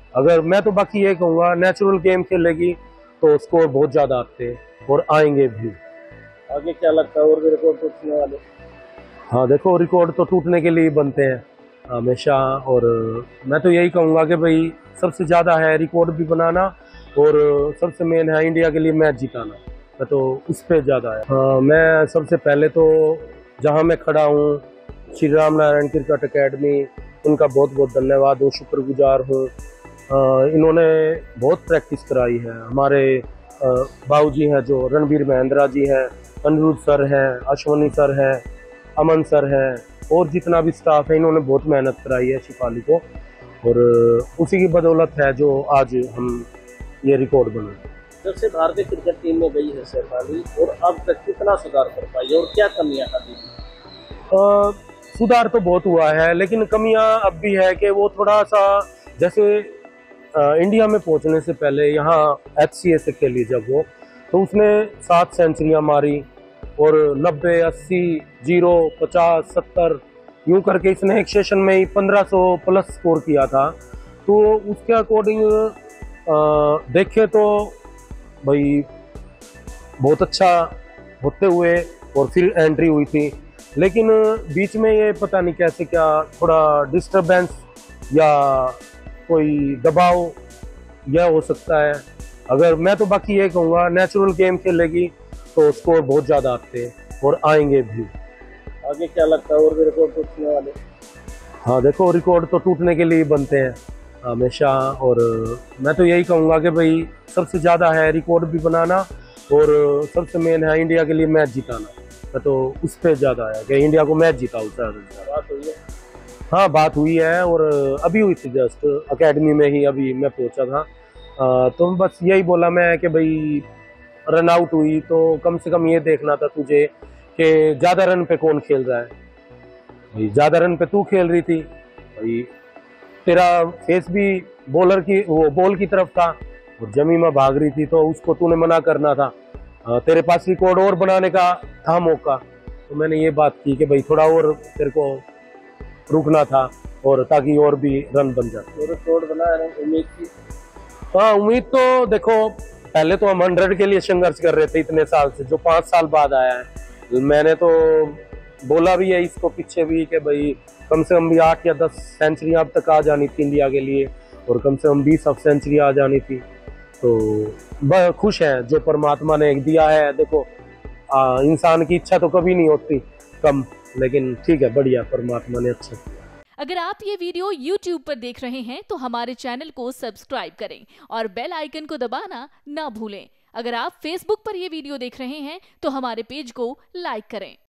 अगर मैं तो बाकी ये कहूँगा नेचुरल गेम खेलेगी तो स्कोर बहुत ज्यादा आते हैं और आएंगे भी। आगे क्या लगता है, और भी रिकॉर्ड टूटने वाले? हाँ देखो, रिकॉर्ड तो टूटने के लिए बनते हैं हमेशा। और मैं तो यही कहूँगा कि भाई सबसे ज़्यादा है रिकॉर्ड भी बनाना, और सबसे मेन है इंडिया के लिए मैच जिताना। मैं तो उस पर ज़्यादा है। हाँ, मैं सबसे पहले तो जहाँ मैं खड़ा हूँ श्री राम नारायण क्रिकेट अकेडमी, उनका बहुत बहुत धन्यवाद हूँ, शुक्रगुजार हूँ। इन्होंने बहुत प्रैक्टिस कराई है। हमारे बाबूजी हैं जो रणबीर महेंद्रा जी हैं, अनिरुद्ध सर हैं, अश्वनी सर हैं, अमन सर है, और जितना भी स्टाफ है इन्होंने बहुत मेहनत कराई है शिफाली को, और उसी की बदौलत है जो आज हम ये रिकॉर्ड बने। जब से भारतीय क्रिकेट टीम में गई है शेफाली, और अब तक कितना सुधार कर पाई और क्या कमियां अभी? सुधार तो बहुत हुआ है, लेकिन कमियां अब भी है कि वो थोड़ा सा, जैसे इंडिया में पहुंचने से पहले यहाँ HCA से खेली जब वो, तो उसने 7 सेंचुरियां मारी, और 90, 80, 0, 50, 70 यूं करके इसने एक सेशन में ही 1500 प्लस स्कोर किया था। तो उसके अकॉर्डिंग देखे तो भाई बहुत अच्छा होते हुए, और फिर एंट्री हुई थी। लेकिन बीच में ये पता नहीं कैसे क्या थोड़ा डिस्टरबेंस या कोई दबाव यह हो सकता है। अगर मैं तो बाकी ये कहूँगा नेचुरल गेम खेलेगी तो स्कोर बहुत ज़्यादा आते हैं और आएंगे भी। आगे क्या लगता है, और भी रिकॉर्ड टूटने वाले? हाँ देखो, रिकॉर्ड तो टूटने के लिए बनते हैं हमेशा। और मैं तो यही कहूँगा कि भाई सबसे ज़्यादा है रिकॉर्ड भी बनाना, और सबसे मेन है इंडिया के लिए मैच जिताना। मैं तो उस पर ज़्यादा है कि इंडिया को मैच जिताऊँ। बात हुई है? हाँ बात हुई है, और अभी हुई थी, जस्ट अकेडमी में ही अभी मैं पहुंचा था। तो बस यही बोला मैं कि भाई रन आउट हुई तो कम से कम ये देखना था तुझे कि ज़्यादा रन पे कौन खेल रहा है। भाई ज़्यादा रन पे तू खेल रही थी, भाई तेरा फेस भी बॉलर की, वो बॉल की तरफ था, और जमीमा भाग रही थी, तो उसको तूने मना करना था। तेरे पास रिकॉर्ड और बनाने का था मौका, तो मैंने ये बात की कि भाई थोड़ा और तेरे को रुकना था, और ताकि और भी रन बन जाते। और रिकॉर्ड बनाया है, उम्मीद की? हाँ उम्मीद तो देखो, पहले तो हम 100 के लिए संघर्ष कर रहे थे इतने साल से, जो 5 साल बाद आया है। मैंने तो बोला भी है इसको पीछे भी कि भाई कम से कम भी 8 या 10 सेंचुरी अब तक आ जानी थी इंडिया के लिए, और कम से कम 20 अब सेंचुरी आ जानी थी। तो खुश है जो परमात्मा ने दिया है। देखो इंसान की इच्छा तो कभी नहीं होती कम, लेकिन ठीक है, बढ़िया, परमात्मा ने अच्छा किया। अगर आप ये वीडियो YouTube पर देख रहे हैं तो हमारे चैनल को सब्सक्राइब करें और बेल आइकन को दबाना ना भूलें। अगर आप Facebook पर ये वीडियो देख रहे हैं तो हमारे पेज को लाइक करें।